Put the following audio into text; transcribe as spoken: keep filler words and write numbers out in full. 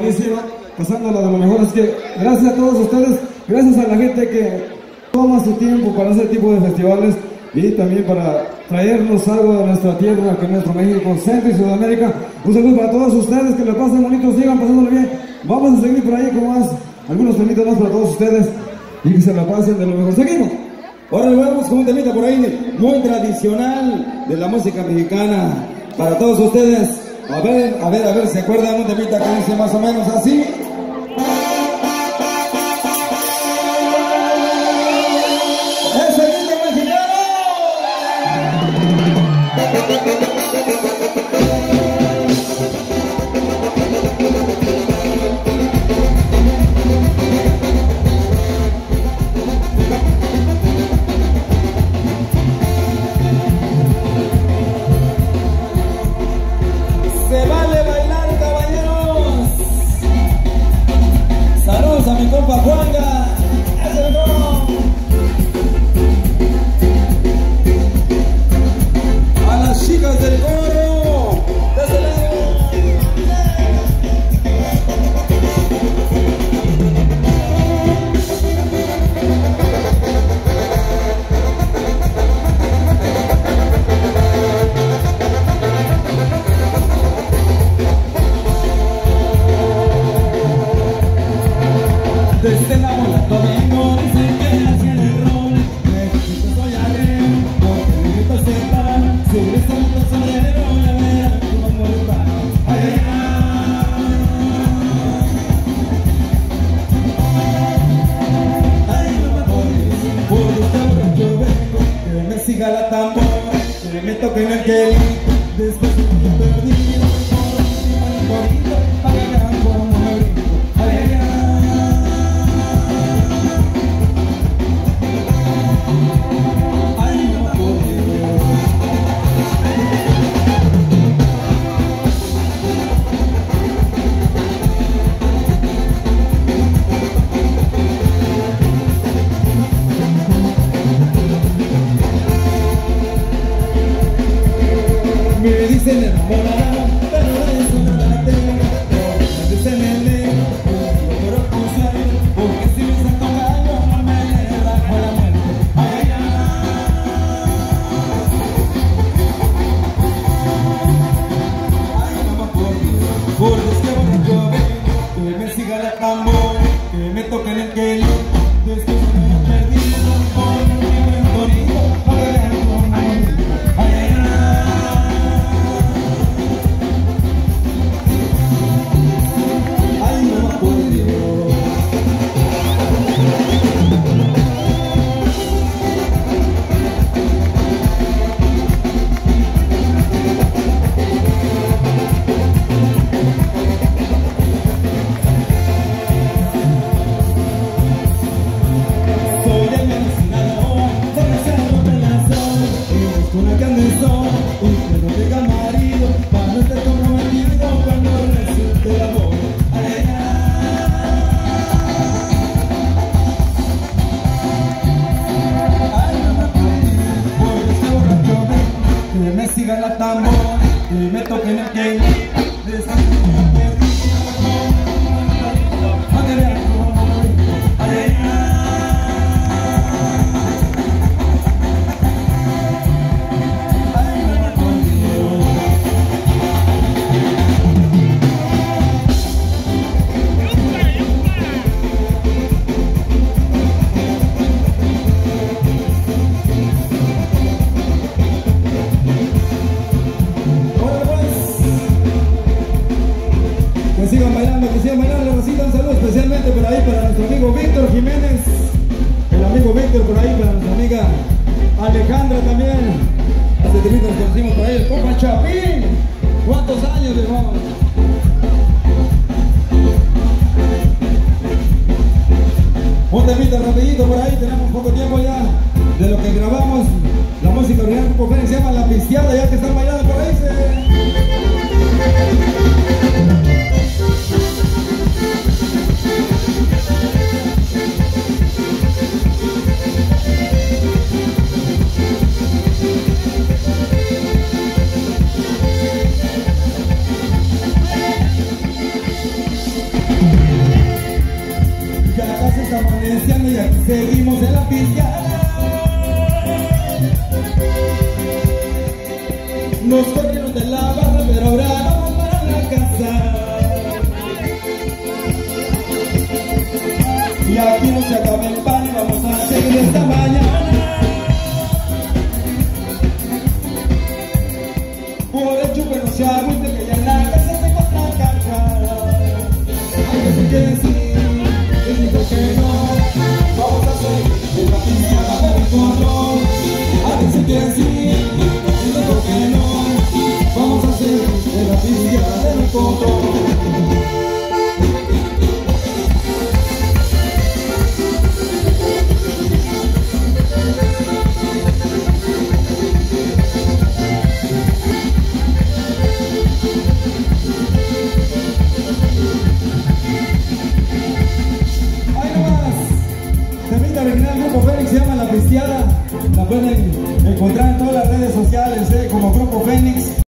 buenísima, pasándola de lo mejor. Es que gracias a todos ustedes, gracias a la gente que toma su tiempo para ese tipo de festivales y también para traernos algo de nuestra tierra, que es nuestro México, Centro y Sudamérica. Un saludo para todos ustedes, que le pasen bonitos, sigan pasándolo bien. Vamos a seguir por ahí con más, algunos temitas más para todos ustedes y que se la pasen de lo mejor. Seguimos. Ahora nos vamos con un temita por ahí muy tradicional de la música mexicana para todos ustedes. A ver, a ver, a ver, ¿se acuerdan un temita que dice más o menos así? ¡Es el niño mexicano! Se vale bailar, caballeros. Saludos a mi compa Juanga. ¡Es el gol! A las chicas del coro. ¡De ese lado! Desde la bola domingo dicen que nací en el rol. Necesito soy arreo, porque me grito separar. Sobre ese mundo solero, ya verás cómo está. Ay, ay, ay. Ay, no me pones, por este ahora yo vengo. Que me siga la tambora, que me toque en el que después de que perdido, por encima del corrido, para que vean cómo me brinco. Ay, ay, ay. Me dicen enamorado, pero de eso nada tengo. Me dicen el negro, yo quiero cruzar, porque si me saco gallo, no me rajo la muerte. Ay, ay, ay. Ay, mamá, por Dios, por Dios que bonito vengo, que me siga la tambor, que me toquen el quelo, después que me he perdido, por un libro en Torino, para que vean cómo me brinco. Ay, ay, ay. Una canción, un perro de marido, para no estar comprometido cuando resulte el amor. Ay, ay, ay. Ay, no me puedo, por este borracho vengo, que me siga la tambor, que me toquen el que de esa niña perdida, para que vean cómo me brinco. Ay, ay, ay. Que sigan bailando, que sigan bailando, Rosita, un saludo especialmente por ahí para nuestro amigo Víctor Jiménez, el amigo Víctor por ahí, para nuestra amiga Alejandra también. Hace tiempo nos conocimos por ahí, el compa Chapín. ¿Cuántos años llevamos? Un temita rapidito por ahí, tenemos poco tiempo ya de lo que grabamos. La música original Grupo Fénix se llama La Pisteada, ya que están bailando por ahí. Se... amaneciendo y aquí seguimos en la pisteada. Nos corrieron de la barra, pero ahora vamos para la casa. Y aquí no se acaba el pan y vamos a seguir esta mañana. Por el chupe no se agüite que ya en la casa tengo otra caja. Hay que se quiere decir, y digo que no. Vamos a seguir en la pisteada del cono. Hay que se quiere decir, y digo que no. Vamos a seguir en la pisteada del cono. Original Grupo Fénix se llama La Pisteada. La pueden encontrar en todas las redes sociales, eh, como Grupo Fénix.